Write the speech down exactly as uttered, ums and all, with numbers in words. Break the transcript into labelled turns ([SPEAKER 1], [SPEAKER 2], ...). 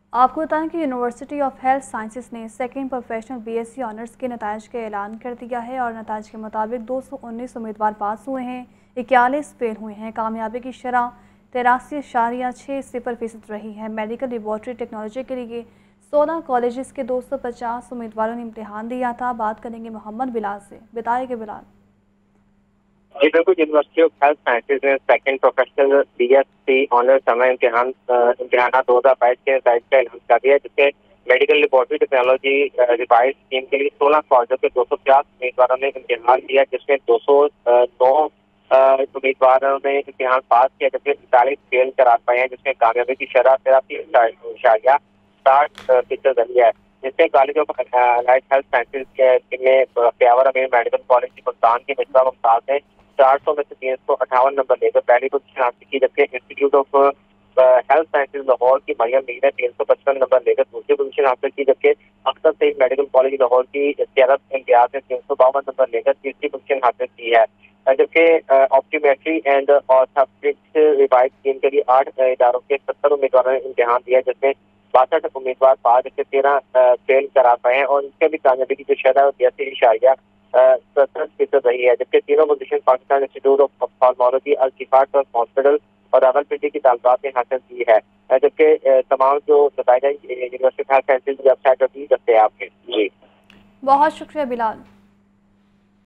[SPEAKER 1] آپ کو بتائیں کہ یونیورسٹی آف ہیلتھ سائنسز نے second professional B S C honours کے نتائج کا اعلان کر دیا ہے اور نتائج کے مطابق دو سو انیس امیدوار پاس ہوئے ہیں، اکیالیس فیل ہوئے ہیں۔ کامیابی کی شرح تراسی اشاریہ چھ صفر فیصد رہی ہے۔ میڈیکل لیبارٹری ٹیکنالوجی کے لیے سولہ کالجز کے دو سو پچاس امیدواروں نے امتحان دیا تھا۔ بات کریں گے محمد بلال سے۔ بتائیں کہ بلال۔
[SPEAKER 2] جی بالکل، یونیورسٹی آف ہیلتھ سائنسز نے second professional B S C honour سمے امتحان امتحانات دو ہزار بائیس کے نتائج کا اعلان کر دیا ہے، جس سے medical laboratory technology revise scheme کے لیے سولہ کالجوں کے دو سو پچاس امیدواروں نے امتحان دیا، جس میں دو سو نو امیدواروں نے امتحان پاس کیا جبکہ اکتالیس فیل قرار پائے ہیں، جس میں کامیابی کی شرح تراسی اشاریہ ساٹھ فیصد رہی ہے۔ جس سے college of allied health sciences میں پیاور امیر میڈیکل کالج کی ملتان کی مصباح ممتاز نے چار سو میں سے تین سو اٹھاون نمبر لے کر پہلی پوزیشن حاصل کی، جبکہ institute of health sciences Lahore کی مریم میر نے تین سو پچپن نمبر لے کر دوسری پوزیشن حاصل کی، جبکہ اختر سعید میڈیکل کالج لاہور کی سیرت امتیاز نے تین سو باون نمبر لے کر تیسری پوزیشن حاصل کی ہے، جبکہ optometry and orthopaedics revise scheme کے لیے آٹھ اداروں کے ستر امیدواروں نے امتحان دیا، جس میں باسٹھ امیدوار پاس جبکہ تیرہ فیل قرار پائے ہیں اور اس کے بھی کامیابی کی جو شرح ہے بیاسی اشاریہ ستر فیصد رہی ہے، جبکہ تینوں position Pakistan institute of ophthalmology Al-Shifa hospital اور راول پنڈی کی طالبات نے حاصل کی ہے، جبکہ تمام جو نتائج یونیورسٹی آف ہیلتھ سائنسز کی ویب سائٹ پر بھی دستیاب ہیں۔ جی
[SPEAKER 1] بہت شکریہ بلال۔